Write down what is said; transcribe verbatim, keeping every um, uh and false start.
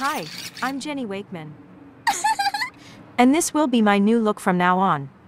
Hi, I'm Jenny Wakeman. And this will be my new look from now on.